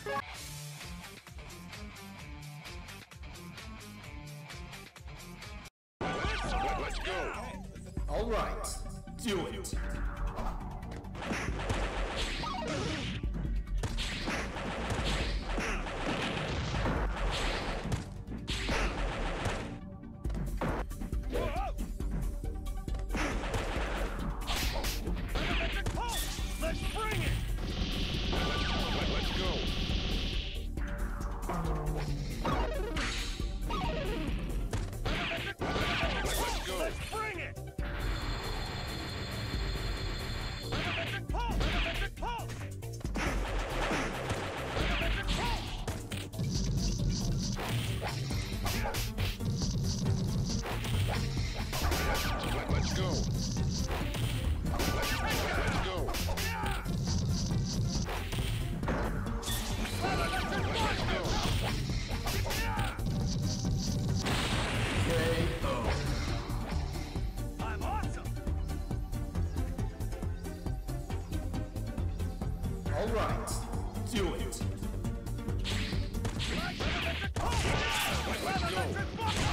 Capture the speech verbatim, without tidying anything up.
Let's go. All right, do it. Let's bring it. Let's go. Let's go. Let's bring it. Let's go. Let's, let's go. Let's go. K O. I'm awesome. All right, do it. Let's go.